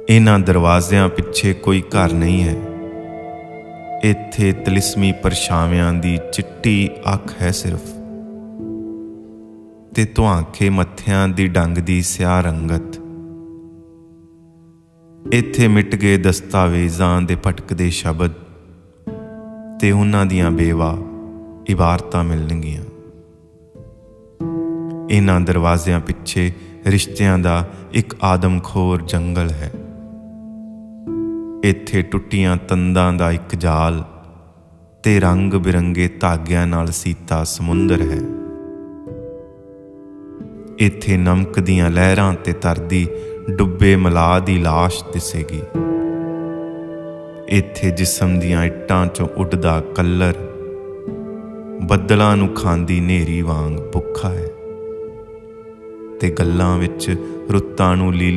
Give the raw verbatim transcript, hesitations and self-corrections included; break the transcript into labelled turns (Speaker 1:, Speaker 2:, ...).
Speaker 1: इन्हां दरवाज़िਆਂ पिछे कोई घर नहीं है। इत्थे तलिस्मी परछावियां दी चिट्टी अख है सिर्फ, ते धुआंखे मत्थियां दी डंग दी स्याह रंगत। इत्थे मिट गए दस्तावेज़ां दे भटकदे शब्द ते उन्हां दियां बेवा इबारतां मिलणगियां। इन्हां दरवाज़िਆਂ पिछे रिश्तियां दा एक आदमखोर जंगल है। इत्थे टुट्टियां तंदां दा एक जाल ते रंग बिरंगे धागियां नाल सीता समुंदर है। इत्थे नमक दियां लहरां ते तरदी डुब्बे मलाह दी लाश दिसेगी। इत्थे जिस्म दियां इट्टां चों उडदा कलर बदलां नूं खांदी नेरी वांग भुखा है, ते गल्लां विच रुत्तां नूं ली